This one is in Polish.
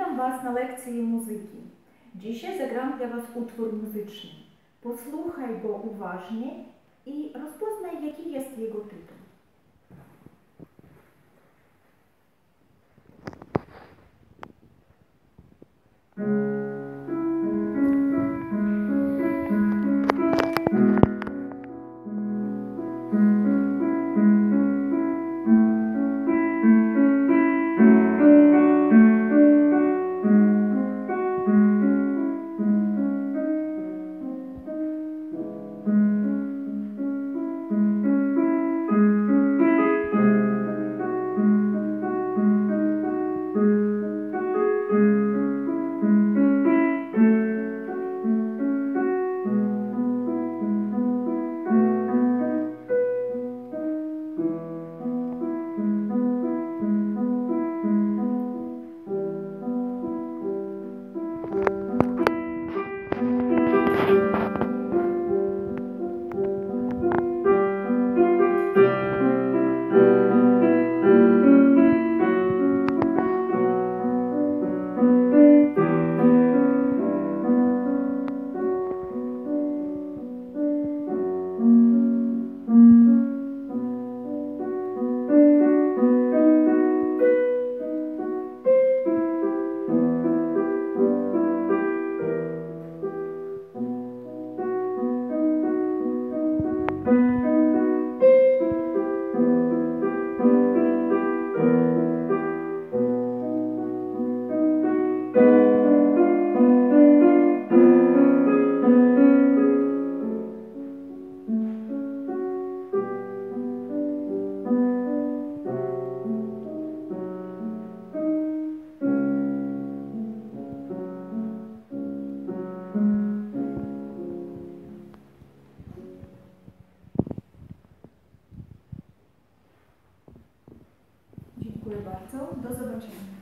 Witam Was na lekcji muzyki. Dzisiaj zagram dla Was utwór muzyczny. Posłuchaj go uważnie i rozpoznaj, jaki jest jego tytuł. Dziękuję bardzo. Do zobaczenia.